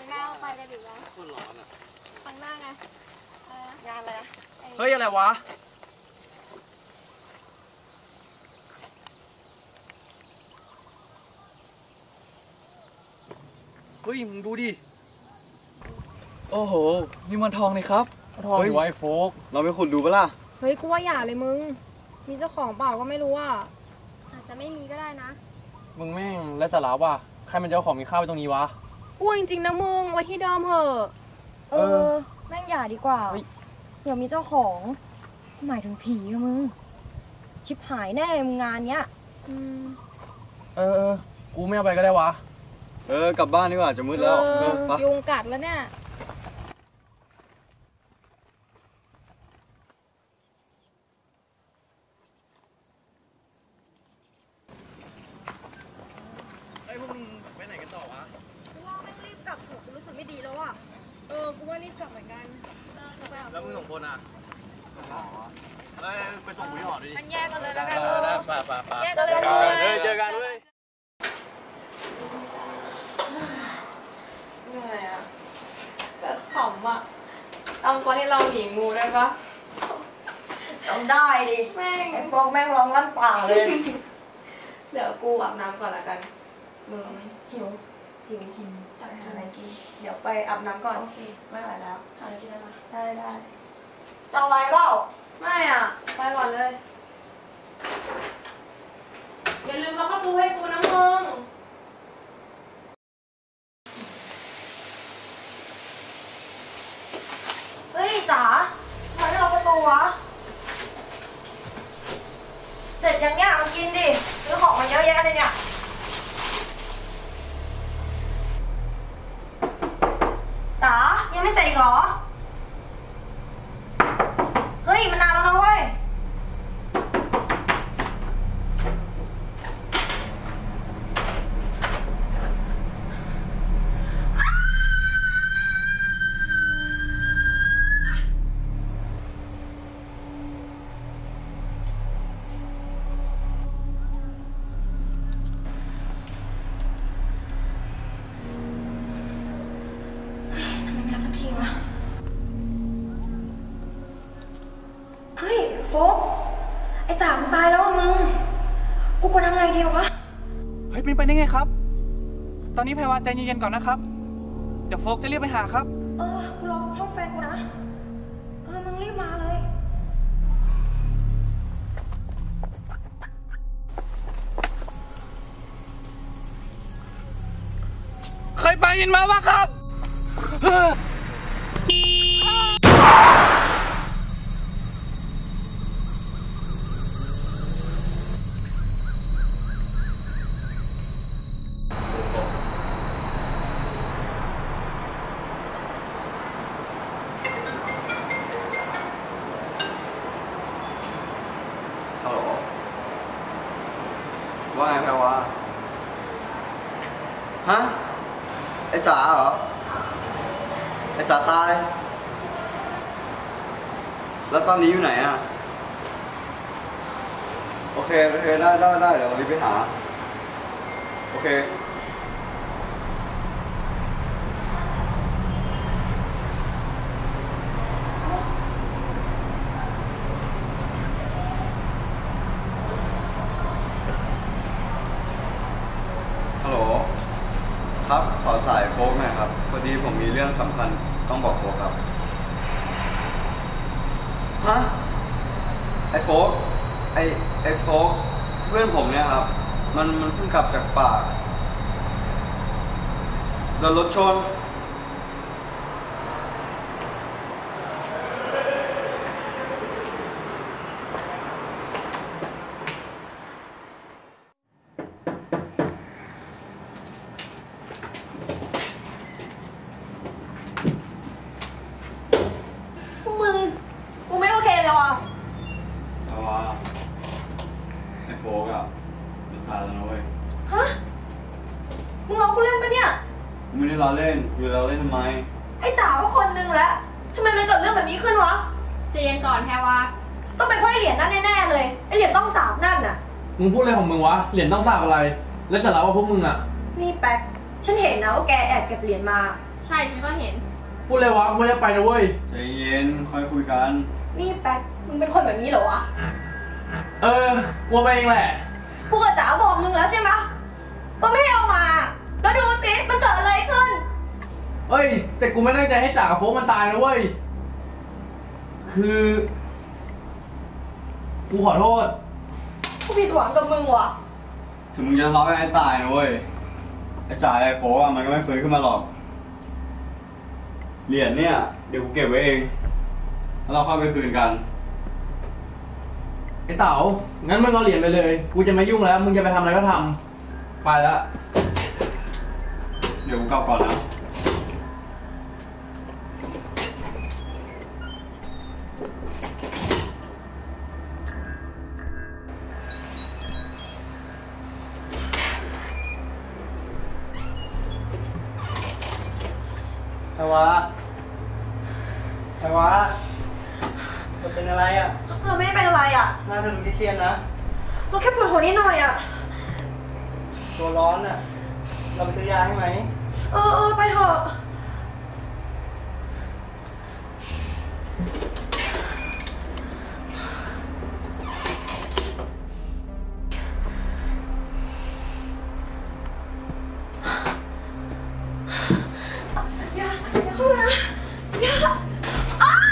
งหน้าไปกันอีกแล้วคนร้อนอ่ะครั้งหน้าไงงานอะไรเฮ้ยอะไรวะเฮ้ยมึงดูดิโอ้โหนี่มันทองนี่ครับทองไว้โฟกเราไปขุดดูปะล่ะเฮ้ยกูว่าอย่าเลยมึงมีเจ้าของเปล่าก็ไม่รู้อ่ะอาจจะไม่มีก็ได้นะมึงแม่งและสาระว่ะใครมันจะเอาของมีค่าไปตรงนี้วะกูจริงๆนะมึงไว้ที่เดิมเหอะแม่งอย่าดีกว่าเผื่อมีเจ้าของหมายถึงผีอะมึงชิบหายแน่มึงงานเนี้ยกูไม่เอาไปก็ได้วะกลับบ้านดีกว่าจะมืดแล้วยุงกัดแล้วเนี่ยพวกมึงไปไหนกันต่อวะกูว่าแม่งรีบกลับเถอะกูรู้สึกไม่ดีแล้วอ่ะกูว่ารีบกลับเหมือนกันแล้วมึงส่งคนอ่ะไปส่งผู้หอดิมันแยกกันเลยแล้วกันป่แยกกันเลยเจอกันเว้ยเหนื่อยอ่ะแบบขำอ่ะตอนก่อนที่เราหนีงูได้ปะจำได้ดิแม่งไอ้ฟองแม่งร้องลั่นป่าเลยเดี๋ยวกูอาบน้ำก่อนละกันมึงหิวจะหาอะไรกินเดี๋ยวไปอาบน้ำก่อนโอเคไม่ไหวแล้วหาอะไรกินได้ไหมได้จะเอาอะไรเปล่าไม่อ่ะไปก่อนเลยอย่าลืมล็อกประตูให้กูนะมึงเฮ้ยจ๋าทำไมไม่ล็อกประตูวะเสร็จยังเนี่ยมากินดิซื้อของมาเยอะแยะเลยเนี่ยจ๋ายังไม่เสร็จอีกเหรอเฮ้ยมันนานแล้วนะเว้ยโฟกไอ้จ๋ามันตายแล้วมึงกูควรทำไงดีวะเฮ้ยเป็นไปได้ไงครับตอนนี้แพรวาใจเย็นๆก่อนนะครับเดี๋ยวโฟกจะรีบไปหาครับกูรอห้องแฟนกูนะมึงรีบมาเลยเคยไปยินมาวะครับว่าไงแพรวาฮะไอ้จ๋าเหรอไอ้จ๋าตายแล้วตอนนี้อยู่ไหนอ่ะโอเคได้เดี๋ยวรีบไปหาโอเคครับขอสายโฟกหน่อยครับพอดีผมมีเรื่องสำคัญต้องบอกโฟกครับฮะไอโฟกไอโฟกเพื่อนผมเนี่ยครับมันเพิ่งกลับจากป่าโดนรถชนกูไม่โอเคเลยว่ะแต่ว่าไอ้โฟกอ่ะมันตายแล้วนะเว้ยฮะมึงล้อกูเล่นปะเนี่ยไม่ได้ล้อเล่นอยู่ล้อเล่นทำไมไอ้จ๋าก็คนนึงแล้วทำไมมันเกิดเรื่องแบบนี้ขึ้นวะใจเย็นก่อนแพรวาต้องเป็นเพราะไอ้เหรียญนั่นแน่ๆเลยไอ้เหรียญต้องสาบนั่นน่ะมึงพูดอะไรของมึงวะเหรียญต้องสาบอะไรและสาระว่าพวกมึงอ่ะนี่แป๊กฉันเห็นนะว่าแกแอบเก็บเหรียญมาใช่ฉันก็เห็นพูดเลยวะไม่ได้ไปนะเว้ยใจเย็นค่อยคุยกันนี่แป๊กมึงเป็นคนแบบนี้เหรอวะกลัวไปเองแหละกูกับจ๋าบอกมึงแล้วใช่ไหมว่าไม่ให้เอามา แล้วดูสิมันเกิดอะไรขึ้นเอ้ย แต่กูไม่ตั้งใจให้จ่ากับโฟกมันตายนะเว้ย คือ กูขอโทษกูผิดหวังกับมึงว่ะถึงมึงจะทะเลาะกับไอ้ตายนะเว้ย ไอ้จ่ายไอ้โฟกมันก็ไม่ฟื้นขึ้นมาหรอก เหรียญเนี่ยเดี๋ยวกูเก็บไว้เอง แล้วเราค่อยไปคืนกันไอ้เต๋า งั้นมึงเอาเหรียญไปเลย กูจะไม่ยุ่งแล้ว มึงจะไปทำอะไรก็ทำ ไปแล้วเดี๋ยวกูกลับก่อนนะ ไอ้วะมันเป็นอะไรอ่ะเราไม่ได้เป็นอะไรอ่ะหน้าเธอดูเครียดๆนะเราแค่ปวดหัวนิดหน่อยอ่ะตัวร้อนอ่ะ เราไปซื้อยาให้ไหมไปเถอะอย่าเข้ามานะอย่าอ้า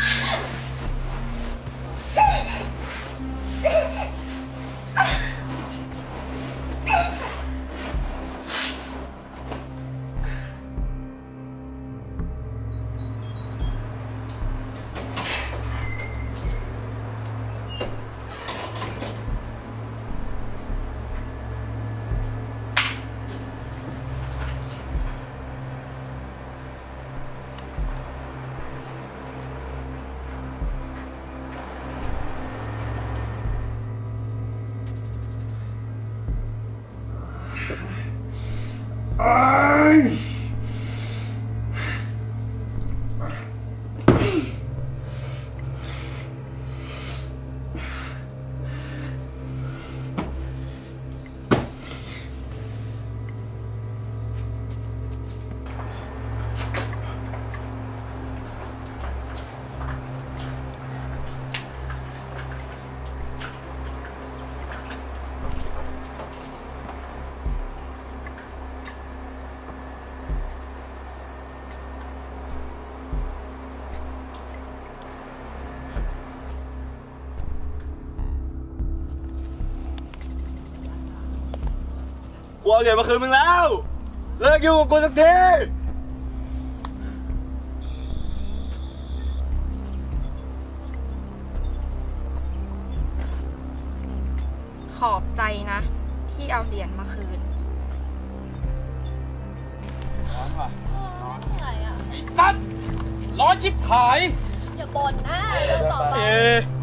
กูเอาเหรียญมาคืนมึงแล้ว เลิกยุ่งกับกูสักทีขอบใจนะ ที่เอาเหรียญมาคืนไอ้สัตว์ ร้อนชิบหายอย่าบ่นนะเรื่องต่อไปเอ๊ะ